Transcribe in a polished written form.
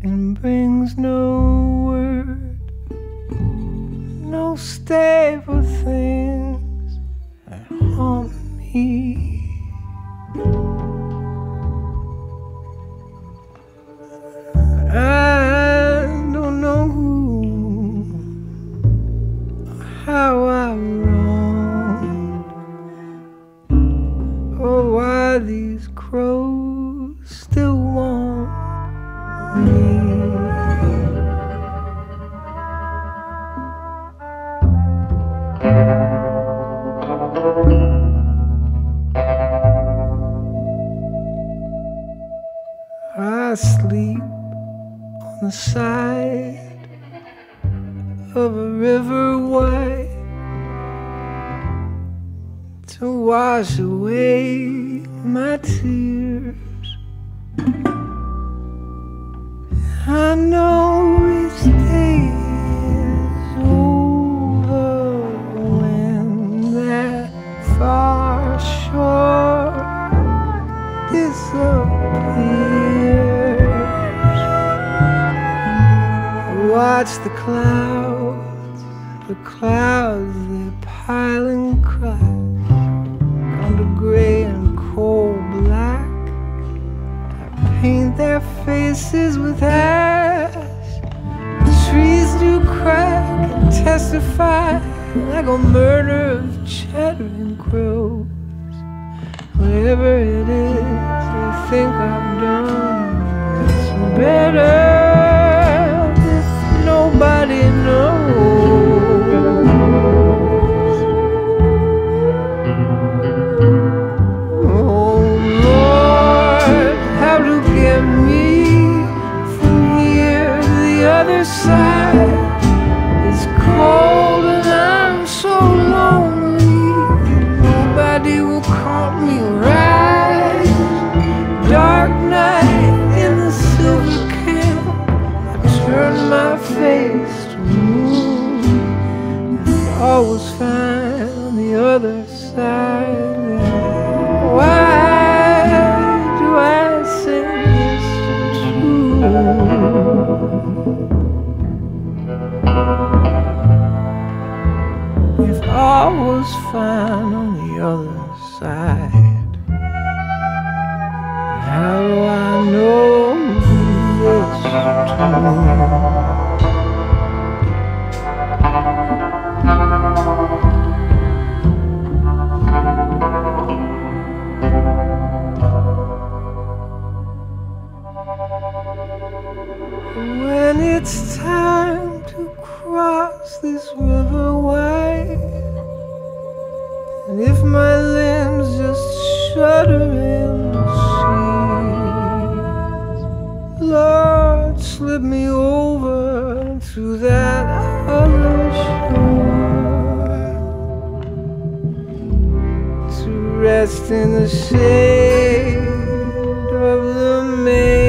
and brings no word, no stable things that haunt me. I don't know who or how I wronged, or why these crows still want me. I sleep on the side of a river wide to wash away my tears. I know each day is over when that far shore disappears. Watch the clouds they pile and crash, come to gray and coal black. I paint their faces with ash. The trees do crack and testify like a murder of chattering crows. Whatever it is I think I've done, it's better if nobody knows. Oh Lord, how to get me from here to the other side? It's cold and I'm so lonely. Nobody will call me right. Dark night in the silver camp, I turn my face to the moon. All was fine on the other side. Why do I sing this tune? If all was fine on the other side, how do I know this tune? When it's time to cross this river wide, and if my limbs just shudder in the sea, Lord, slip me over to that other shore, to rest in the shade of the main.